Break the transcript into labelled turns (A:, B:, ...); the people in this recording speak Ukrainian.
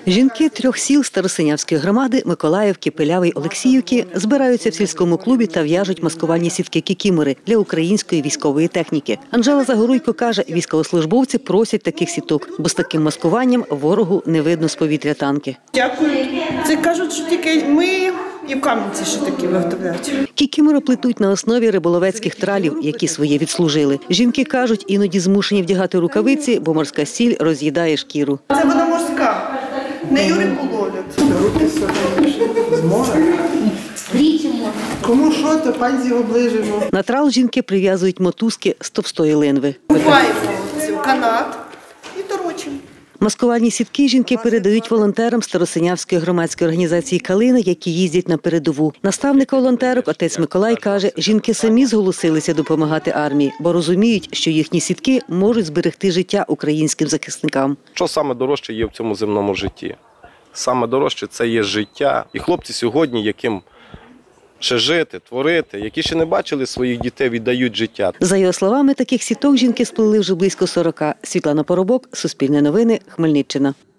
A: Жінки 3 сіл Старосинявської громади – Миколаївки, Пилявої, Олексіївки – збираються в сільському клубі та в'яжуть маскувальні сітки-кікімори для української військової техніки. Анжела Загоруйко каже, військовослужбовці просять таких сіток, бо з таким маскуванням ворогу не видно з повітря танки.
B: Дякую. Це кажуть, що тільки ми і в Кам'янці ще такі виготовляють.
A: Кікімори плетуть на основі риболовецьких тралів, які своє відслужили. Жінки кажуть, іноді змушені вдягати рукавиці, бо морська сіль роз'їдає шкіру.
B: Це вона морська. Нею рибу ловлять. Руки з моря. Кому що, то пальці оближимо.
A: На трал жінки прив'язують мотузки з товстої линви.
B: Купаємо в канат і торочимо.
A: Маскувальні сітки жінки передають волонтерам Старосинявської громадської організації «Калина», які їздять на передову. Наставник волонтерок, отець Миколай, каже, жінки самі зголосилися допомагати армії, бо розуміють, що їхні сітки можуть зберегти життя українським захисникам.
C: Що саме дорожче є в цьому земному житті? Саме дорожче – це є життя. І хлопці сьогодні, яким ще жити, творити, які ще не бачили своїх дітей, віддають життя.
A: За його словами, таких сіток жінки сплели вже близько 40. Світлана Поробок, Суспільне новини, Хмельниччина.